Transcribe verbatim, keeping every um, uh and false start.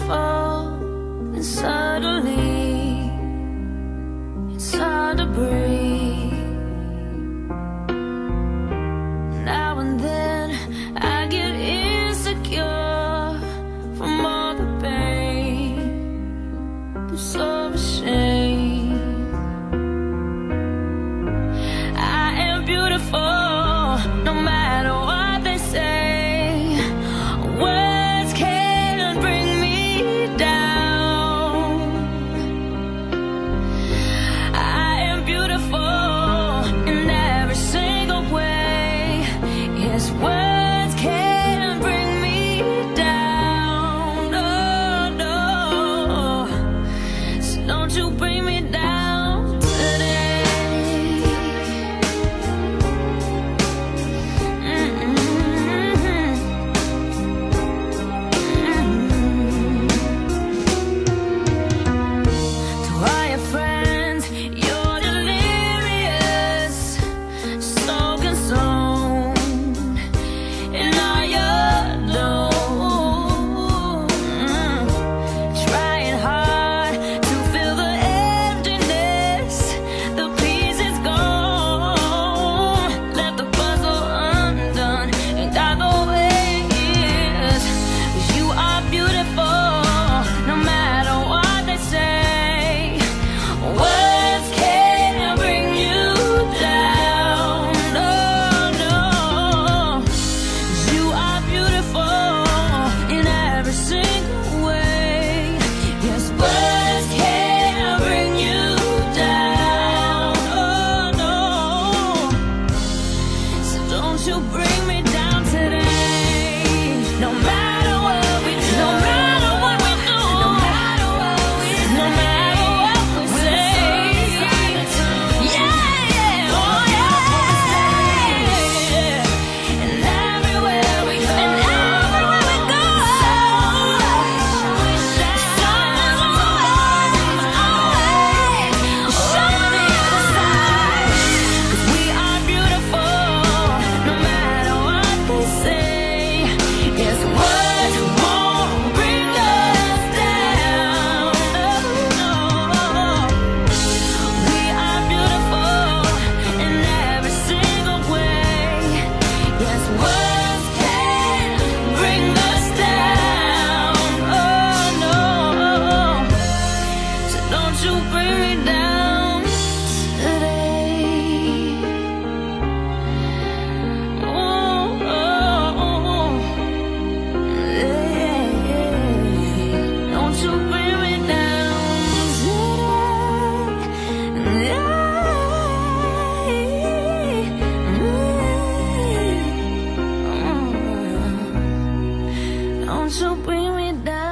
beautiful, and suddenly it's hard to breathe. Now and then I get insecure from all the pain. I'm so ashamed. I am beautiful, no matter what they say. Words can't bring me down. I am beautiful in every single way. Yes, words can't bring me down. No, no. So don't you bring me down today. Mm-mm. To all your friends, you're delirious, so consumed in all your doom. Trying hard to fill the emptiness, the piece is gone. Left the puzzle undone and got the way it is. 'Cause you are beautiful, no matter what they say. Words can't bring you down. No, no. You are beautiful in every single way. Yes, words can't bring you down. Oh, no. So don't you bring me down today. No matter what we do, no matter what we do, no matter what we do, no matter what we say. Yeah, yeah, oh yeah. And everywhere we go, and everywhere we go, sun is always, always shining on the other side. 'Cause we are beautiful, no matter what they say. Yes, words won't bring us down. No, no. We are beautiful in every single way. Yes, words can bring us down. Oh, no. So don't you bring me down today. Oh, oh, oh. Yeah, yeah. Don't you bring me down today. Don't you bring me down.